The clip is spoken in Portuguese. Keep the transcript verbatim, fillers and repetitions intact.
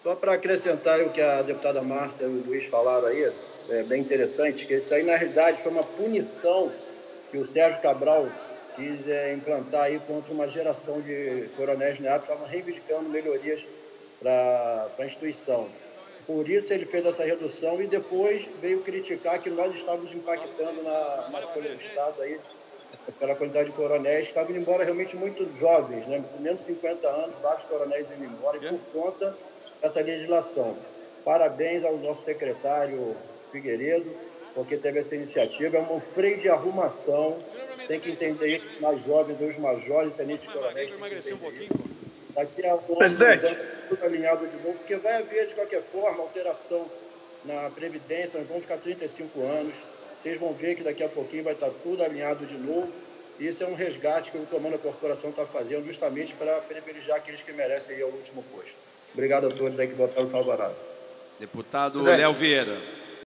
Só para acrescentar o que a deputada Marta e o Luiz falaram aí, é bem interessante, que isso aí, na realidade, foi uma punição que o Sérgio Cabral quis é, implantar aí contra uma geração de coronéis na época que estavam reivindicando melhorias para a instituição. Por isso ele fez essa redução e depois veio criticar que nós estávamos impactando na, na folha do Estado aí, pela quantidade de coronéis que estavam indo embora realmente muito jovens, né? Com menos de cinquenta anos, vários coronéis indo embora, e por conta dessa legislação. Parabéns ao nosso secretário Figueiredo, porque teve essa iniciativa. É um freio de arrumação. Tem que entender que os mais jovens, os majores, tenentes coronéis, tem que entender isso. Daqui a onze anos, tudo alinhado de novo, porque vai haver, de qualquer forma, alteração na Previdência, nós vamos ficar trinta e cinco anos. Vocês vão ver que daqui a pouquinho vai estar tudo alinhado de novo. E isso é um resgate que o comando da corporação está fazendo justamente para privilegiar aqueles que merecem ir ao último posto. Obrigado a todos aí que votaram favorável. Deputado Léo Vieira.